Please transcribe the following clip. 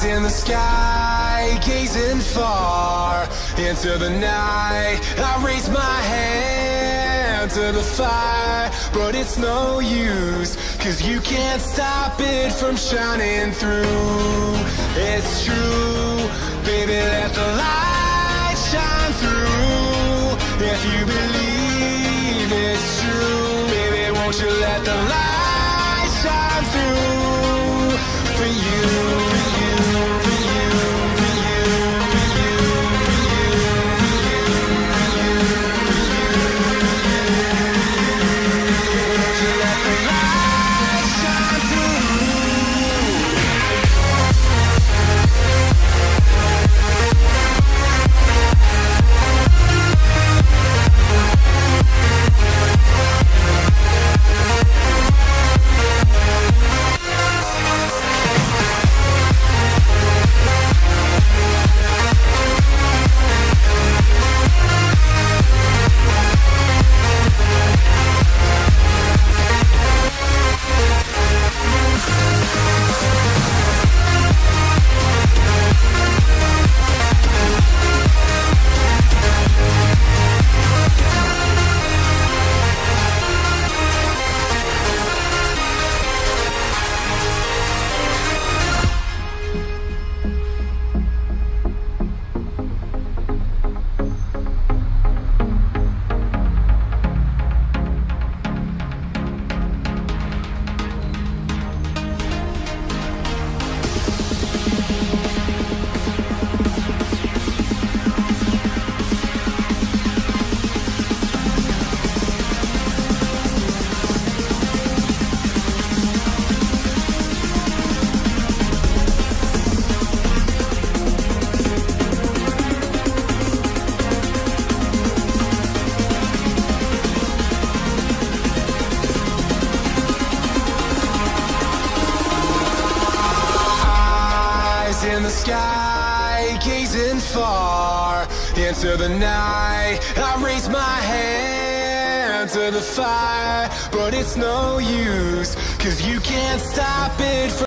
in the sky, gazing far into the night. I raise my hand to the fire, but it's no use, 'cause you can't stop it from shining through. It's true, baby, let the light shine through. If you believe it's true, baby, won't you let the light shine through for you, for you, for you, for you, for you, for you, for you, for you, for you. Won't you let the light shine through? In the sky, gazing far into the night. I raise my hand to the fire, but it's no use, 'cause you can't stop it from